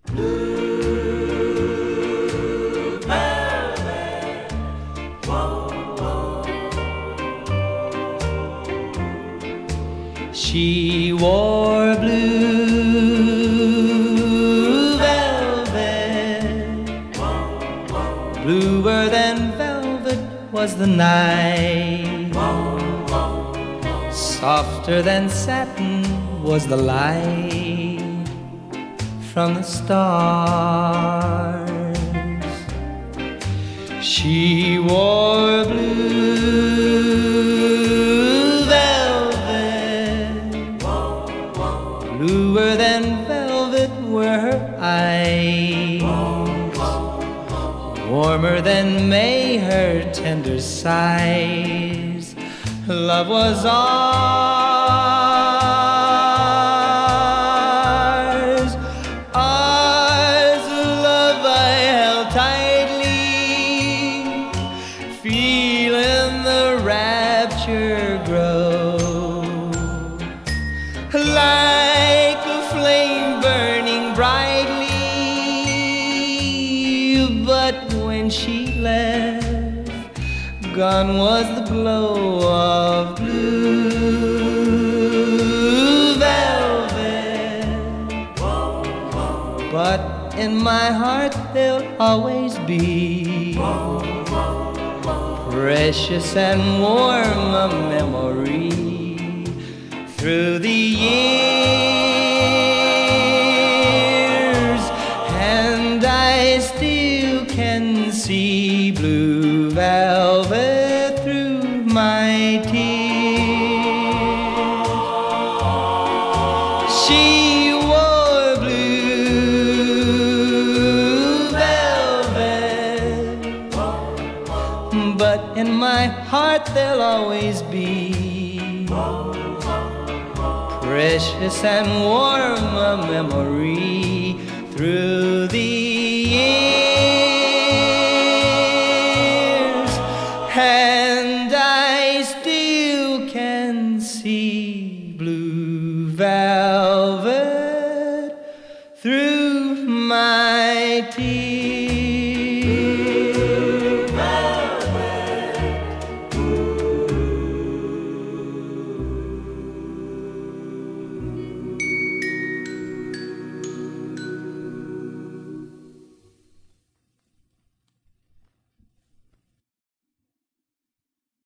Blue velvet, whoa, whoa. She wore blue velvet, bluer than velvet was the night. Softer than satin was the light from the stars. She wore blue velvet, bluer than velvet were her eyes, warmer than May her tender sighs. Love was ours, ours, love I held tightly, feeling the rapture grow, like a flame burning brightly. But when she left, gone was the glow of blue velvet. But in my heart there'll always be precious and warm a memory through the years, and I still can see blue velvet through my tears. She wore blue velvet, but in my heart there'll always be precious and warm a memory through the years, and I still can see blue velvet